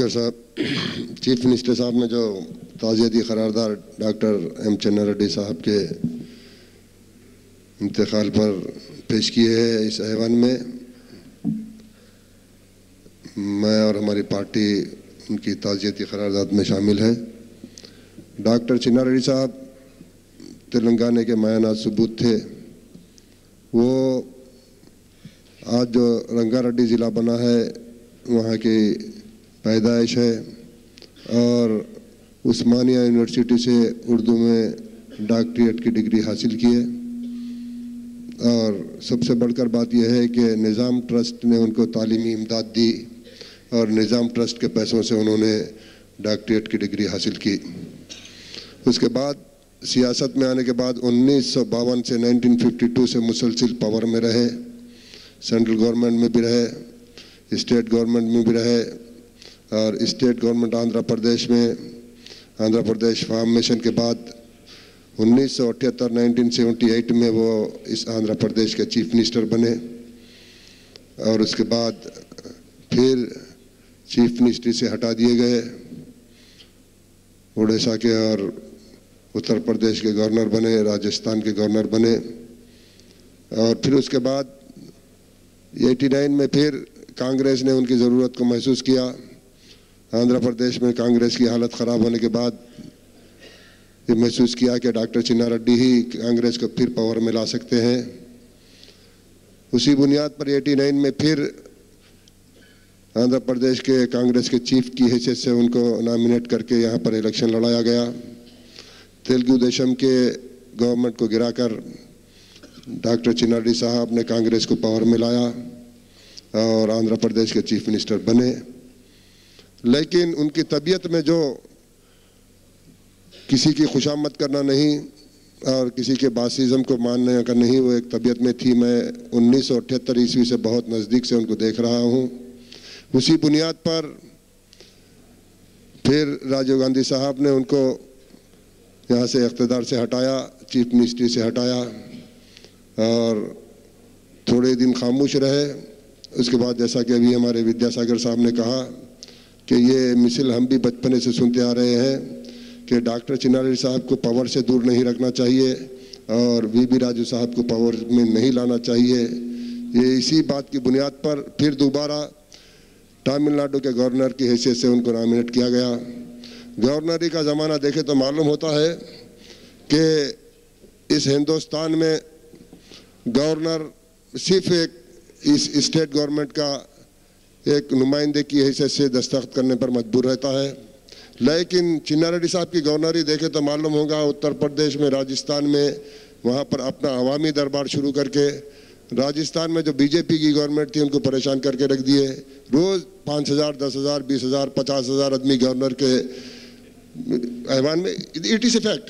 Speaker साहब, chief minister साहब ने जो ताज़ियती करारदाद डॉक्टर चन्ना रेड्डी साहब के इंतकाल पर पेश किए हैं, इस ऐवान में मैं और हमारी पार्टी उनकी ताज़ियती करारदाद में शामिल है। डॉक्टर चन्ना रेड्डी साहब तेलंगाना के मायानाद सबूत थे। वो आज जो रंगारेड्डी ज़िला बना है वहाँ की पैदाइश है और उस्मानिया यूनिवर्सिटी से उर्दू में डॉक्टरेट की डिग्री हासिल की है। और सबसे बढ़कर बात यह है कि निज़ाम ट्रस्ट ने उनको तालीमी इमदाद दी और निज़ाम ट्रस्ट के पैसों से उन्होंने डॉक्टरेट की डिग्री हासिल की। उसके बाद सियासत में आने के बाद 1952 से 1952 से मुसलसिल पावर में रहे, सेंट्रल गवर्नमेंट में भी रहे, स्टेट गवर्नमेंट में भी रहे और स्टेट गवर्नमेंट आंध्र प्रदेश में आंध्र प्रदेश फॉर्मेशन के बाद 1978 में वो इस आंध्र प्रदेश के चीफ मिनिस्टर बने और उसके बाद फिर चीफ मिनिस्ट्री से हटा दिए गए, उड़ीसा के और उत्तर प्रदेश के गवर्नर बने, राजस्थान के गवर्नर बने और फिर उसके बाद 89 में फिर कांग्रेस ने उनकी ज़रूरत को महसूस किया। आंध्र प्रदेश में कांग्रेस की हालत ख़राब होने के बाद ये महसूस किया कि डॉक्टर चन्ना रेड्डी ही कांग्रेस को फिर पावर में ला सकते हैं। उसी बुनियाद पर 89 में फिर आंध्र प्रदेश के कांग्रेस के चीफ की हैसियत से उनको नॉमिनेट करके यहाँ पर इलेक्शन लड़ाया गया। तेलुगु देशम के गवर्नमेंट को गिराकर डॉक्टर चन्ना रेड्डी साहब ने कांग्रेस को पावर में लाया और आंध्र प्रदेश के चीफ मिनिस्टर बने। लेकिन उनकी तबीयत में जो किसी की खुशामद करना नहीं और किसी के बासिज़म को मानने का नहीं, वो एक तबीयत में थी। मैं 1978 ईस्वी से बहुत नज़दीक से उनको देख रहा हूँ। उसी बुनियाद पर फिर राजीव गांधी साहब ने उनको यहाँ से इक़्तिदार से हटाया, चीफ मिनिस्ट्री से हटाया और थोड़े दिन खामोश रहे। उसके बाद जैसा कि अभी हमारे विद्यासागर साहब ने कहा कि ये मिसल हम भी बचपने से सुनते आ रहे हैं कि डॉक्टर चन्ना रेड्डी साहब को पावर से दूर नहीं रखना चाहिए और वी राजू साहब को पावर में नहीं लाना चाहिए। ये इसी बात की बुनियाद पर फिर दोबारा तमिलनाडु के गवर्नर की हैसियत से उनको नॉमिनेट किया गया। गवर्नरी का ज़माना देखे तो मालूम होता है कि इस हिंदुस्तान में गवर्नर सिर्फ एक इस स्टेट गवर्नमेंट का एक नुमाइंदे की हैसियत से दस्तखत करने पर मजबूर रहता है। लेकिन चन्ना रेड्डी साहब की गवर्नरी देखे तो मालूम होगा उत्तर प्रदेश में, राजस्थान में, वहाँ पर अपना अवामी दरबार शुरू करके राजस्थान में जो बीजेपी की गवर्नमेंट थी उनको परेशान करके रख दिए। रोज़ 5,000, 10,000, 20,000, 50,000 आदमी गवर्नर के ऐवान में, इट इज़ ए फैक्ट,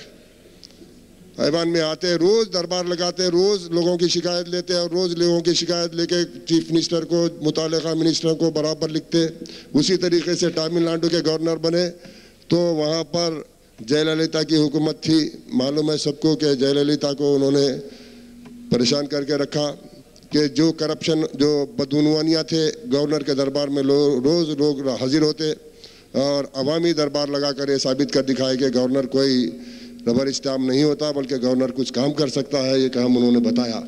ऐवान में आते हैं, रोज़ दरबार लगाते हैं, रोज़ लोगों की शिकायत लेते हैं और रोज़ लोगों की शिकायत लेके चीफ मिनिस्टर को, मुतालिका मिनिस्टर को बराबर लिखते। उसी तरीके से तमिलनाडु के गवर्नर बने तो वहाँ पर जयललिता की हुकूमत थी। मालूम है सबको कि जयललिता को उन्होंने परेशान करके रखा कि जो करप्शन, जो बदउनवानियाँ थे गवर्नर के दरबार में रोज़ लोग हाजिर होते और अवामी दरबार लगा कर ये साबित कर दिखाए कि गवर्नर कोई रबर स्टाम्प नहीं होता बल्कि गवर्नर कुछ काम कर सकता है। ये काम उन्होंने बताया।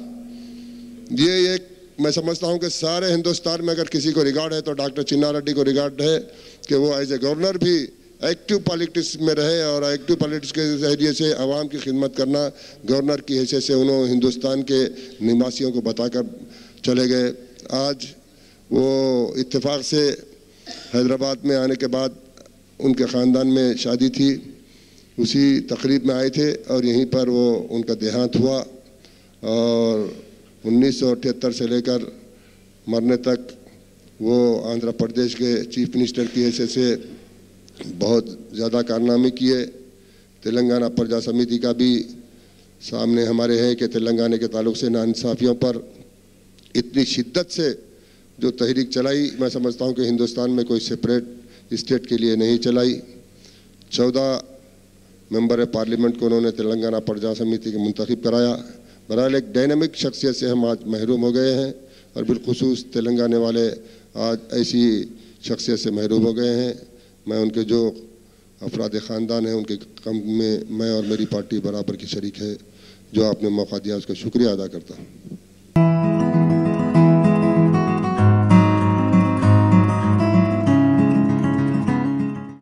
ये एक मैं समझता हूँ कि सारे हिंदुस्तान में अगर किसी को रिगार्ड है तो डॉक्टर चन्ना रेड्डी को रिगार्ड है कि वो एज ए गवर्नर भी एक्टिव पॉलिटिक्स में रहे और एक्टिव पॉलिटिक्स के जरिए से आवाम की खिदमत करना गवर्नर की हैसियत से उन्होंने हिंदुस्तान के निवासियों को बताकर चले गए। आज वो इत्तेफाक से हैदराबाद में आने के बाद उनके ख़ानदान में शादी थी, उसी तकरीब में आए थे और यहीं पर वो उनका देहांत हुआ और 1978 से लेकर मरने तक वो आंध्र प्रदेश के चीफ मिनिस्टर की हैसियत से बहुत ज़्यादा कारनामे किए। तेलंगाना प्रजा समिति का भी सामने हमारे है कि तेलंगाना के ताल्लुक से नाइंसाफ़ियों पर इतनी शिद्दत से जो तहरीक चलाई, मैं समझता हूँ कि हिंदुस्तान में कोई सेपरेट स्टेट के लिए नहीं चलाई। 14 मेंबर पार्लियामेंट को उन्होंने तेलंगाना प्रजा समिति के मुंतखब कराया। बहरहाल एक डायनामिक शख्सियत से हम आज महरूम हो गए हैं और बिलखुसूस तेलंगाना वाले आज ऐसी शख्सियत से महरूम हो गए हैं मैं उनके जो अफराद ख़ानदान हैं उनके कम में मैं और मेरी पार्टी बराबर की शरीक है। जो आपने मौका दिया उसका शुक्रिया अदा करता हूँ।